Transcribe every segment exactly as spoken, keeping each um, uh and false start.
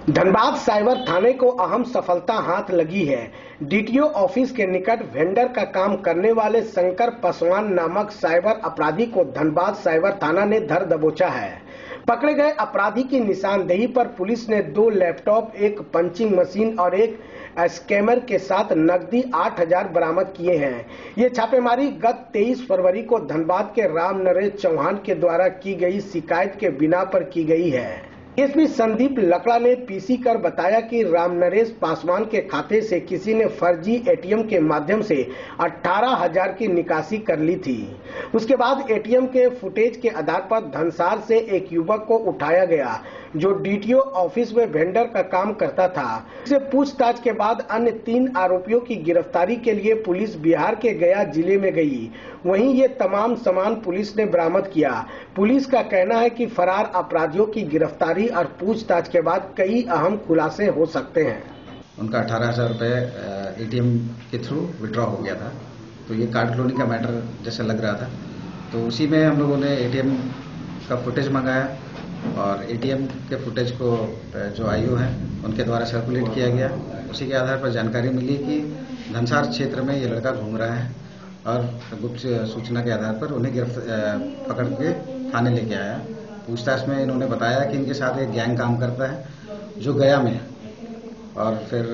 Dhanbad cyber थाने को अहम सफलता हाथ लगी है। डीटीओ ऑफिस के निकट वेंडर का काम करने वाले शंकर पासवान नामक साइबर अपराधी को धनबाद साइबर थाना ने धर दबोचा है। पकड़े गए अपराधी की निशानदेही पर पुलिस ने दो लैपटॉप, एक पंचिंग मशीन और एक स्कैमर के साथ नकदी आठ हजार बरामद किए हैं। ये छापेमारी गत तेईस फरवरी को धनबाद के राम नरेश चौहान के द्वारा की गई शिकायत के बिना पर की गई है। एसपी संदीप लकड़ा ने पीसी कर बताया कि राम नरेश पासवान के खाते से किसी ने फर्जी एटीएम के माध्यम से अठारह हजार की निकासी कर ली थी। उसके बाद एटीएम के फुटेज के आधार पर धनसार से एक युवक को उठाया गया जो डीटीओ ऑफिस में वेंडर का काम करता था। इससे पूछताछ के बाद अन्य तीन आरोपियों की गिरफ्तारी के लिए पुलिस बिहार के गया जिले में गई। वहीं ये तमाम सामान पुलिस ने बरामद किया। पुलिस का कहना है कि फरार अपराधियों की गिरफ्तारी और पूछताछ के बाद कई अहम खुलासे हो सकते हैं। उनका अठारह हजार रुपए एटीएम के थ्रू विड्रॉ हो गया था, तो ये कार्ड क्लोनिंग का मैटर जैसे लग रहा था। तो उसी में हम लोगों ने एटीएम का फुटेज मंगाया और एटीएम के फुटेज को जो आईओ हैं उनके द्वारा सर्कुलेट किया गया। उसी के आधार पर जानकारी मिली कि धनसार क्षेत्र में ये लड़का घूम रहा है और गुप्त सूचना के आधार पर उन्हें गिरफ्तार पकड़ के थाने लेके आया। पूछताछ में इन्होंने बताया कि इनके साथ एक गैंग काम करता है जो गया में, और फिर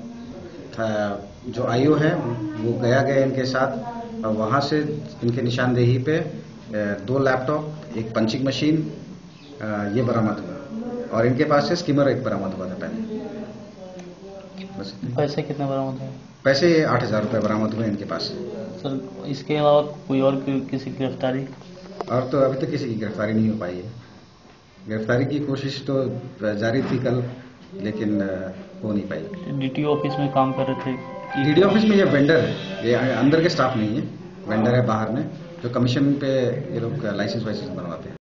जो आईओ है वो गया गए इनके साथ और वहाँ से इनके निशानदेही पे दो लैपटॉप, एक पंचिंग मशीन ये बरामद हुआ और इनके पास से स्कीमर एक बरामद हुआ था पहले। बस पैसे कितने बरामद हुए? पैसे आठ हजार रुपये बरामद हुए इनके पास। सर, इसके अलावा कोई और किसी की गिरफ्तारी? और तो अभी तक किसी की गिरफ्तारी नहीं हो पाई है। गिरफ्तारी की कोशिश तो जारी थी कल, लेकिन हो नहीं पाई। डीटीओ ऑफिस में काम कर रहे थे? डीटीओ ऑफिस में ये वेंडर है, ये अंदर के स्टाफ नहीं है, वेंडर है बाहर में, जो कमीशन पे ये लोग लाइसेंस वाइसेंस बनवाते हैं।